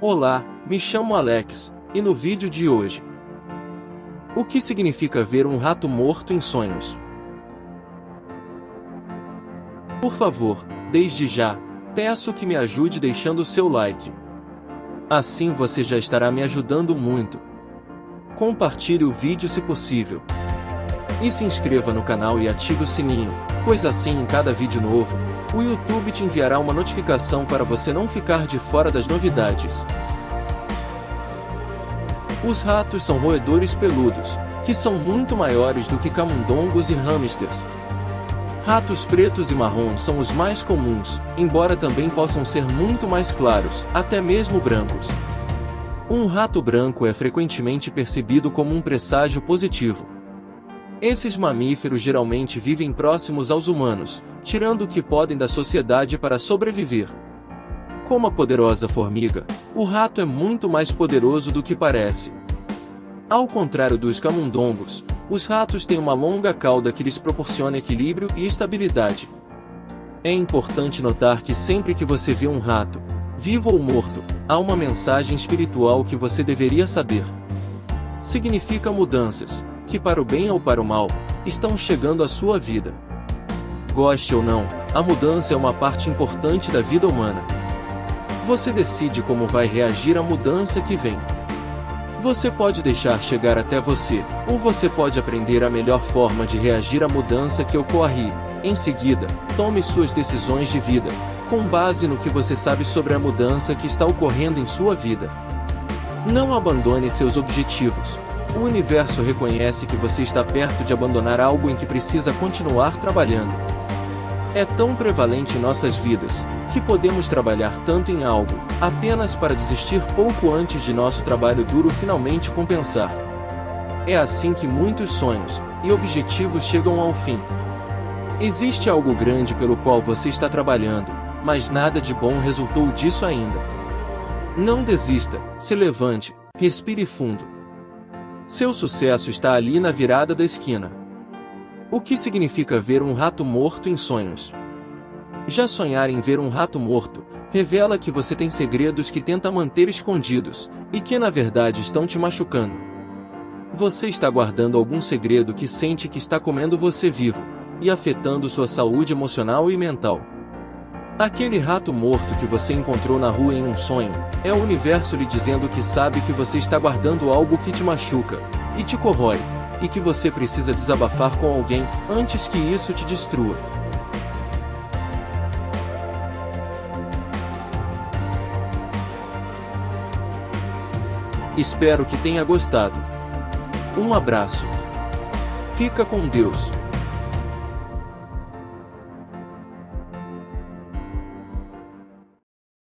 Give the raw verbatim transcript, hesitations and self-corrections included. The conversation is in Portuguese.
Olá, me chamo Alex, e no vídeo de hoje, o que significa ver um rato morto em sonhos? Por favor, desde já, peço que me ajude deixando o seu like. Assim você já estará me ajudando muito. Compartilhe o vídeo se possível. E se inscreva no canal e ative o sininho, pois assim em cada vídeo novo, o YouTube te enviará uma notificação para você não ficar de fora das novidades. Os ratos são roedores peludos, que são muito maiores do que camundongos e hamsters. Ratos pretos e marrons são os mais comuns, embora também possam ser muito mais claros, até mesmo brancos. Um rato branco é frequentemente percebido como um presságio positivo. Esses mamíferos geralmente vivem próximos aos humanos, tirando o que podem da sociedade para sobreviver. Como a poderosa formiga, o rato é muito mais poderoso do que parece. Ao contrário dos camundongos, os ratos têm uma longa cauda que lhes proporciona equilíbrio e estabilidade. É importante notar que sempre que você vê um rato, vivo ou morto, há uma mensagem espiritual que você deveria saber. Significa mudanças, que para o bem ou para o mal, estão chegando à sua vida. Goste ou não, a mudança é uma parte importante da vida humana. Você decide como vai reagir à mudança que vem. Você pode deixar chegar até você, ou você pode aprender a melhor forma de reagir à mudança que ocorre e, em seguida, tome suas decisões de vida, com base no que você sabe sobre a mudança que está ocorrendo em sua vida. Não abandone seus objetivos. O universo reconhece que você está perto de abandonar algo em que precisa continuar trabalhando. É tão prevalente em nossas vidas, que podemos trabalhar tanto em algo, apenas para desistir pouco antes de nosso trabalho duro finalmente compensar. É assim que muitos sonhos e objetivos chegam ao fim. Existe algo grande pelo qual você está trabalhando, mas nada de bom resultou disso ainda. Não desista, se levante, respire fundo. Seu sucesso está ali na virada da esquina. O que significa ver um rato morto em sonhos? Já sonhar em ver um rato morto, revela que você tem segredos que tenta manter escondidos, e que na verdade estão te machucando. Você está guardando algum segredo que sente que está comendo você vivo, e afetando sua saúde emocional e mental. Aquele rato morto que você encontrou na rua em um sonho, é o universo lhe dizendo que sabe que você está guardando algo que te machuca, e te corrói, e que você precisa desabafar com alguém, antes que isso te destrua. Espero que tenha gostado. Um abraço. Fica com Deus.